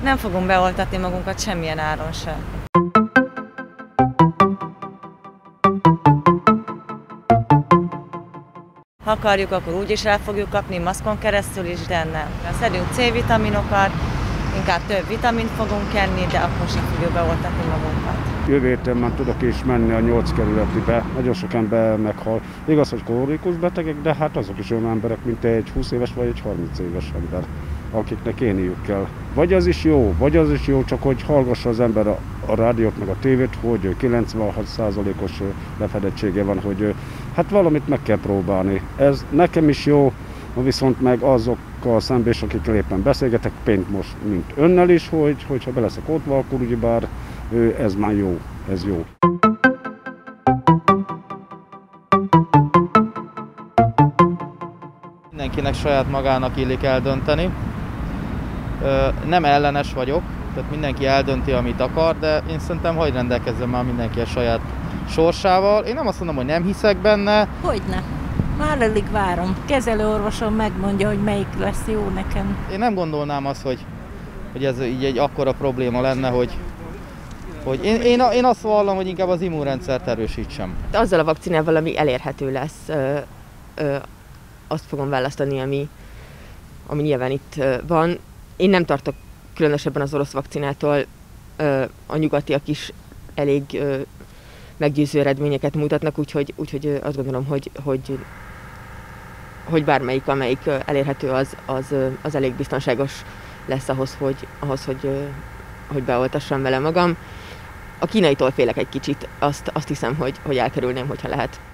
Nem fogunk beoltatni magunkat semmilyen áron sem. Ha akarjuk, akkor úgy is el fogjuk kapni, maszkon keresztül is, de nem. Szedünk C-vitaminokat, inkább több vitamint fogunk enni, de akkor sem fogjuk beoltatni magunkat. Jövő héten már tudok is menni a 8 kerületibe, nagyon sok ember meghal. Igaz, hogy krónikus betegek, de hát azok is olyan emberek, mint egy 20 éves vagy egy 30 éves ember, akiknek élniük kell. Vagy az is jó, csak hogy hallgassa az ember a rádiót meg a tévét, hogy 96%-os lefedettsége van, hogy hát valamit meg kell próbálni. Ez nekem is jó, viszont meg azokkal szemben is, akikkel éppen beszélgetek, pént most, mint önnel is, hogyha be leszek oltva, akkor ugyebár ez már jó, ez jó. Mindenkinek saját magának illik eldönteni. Nem ellenes vagyok, tehát mindenki eldönti, amit akar, de én szerintem hagy rendelkezzen már mindenki a saját sorsával. Én nem azt mondom, hogy nem hiszek benne. Hogyne. Már elég várom. Kezelőorvosom megmondja, hogy melyik lesz jó nekem. Én nem gondolnám azt, hogy ez így egy akkora probléma lenne, hogy én azt vallom, hogy inkább az immunrendszert erősítsem. Azzal a vakcinával, ami elérhető lesz, azt fogom választani, ami nyilván itt van. Én nem tartok különösebben az orosz vakcinától, a nyugatiak is elég meggyőző eredményeket mutatnak, úgyhogy azt gondolom, hogy bármelyik, amelyik elérhető, az elég biztonságos lesz ahhoz, hogy beoltassam vele magam. A kínaitól félek egy kicsit, azt hiszem, hogy elkerülném, hogyha lehet.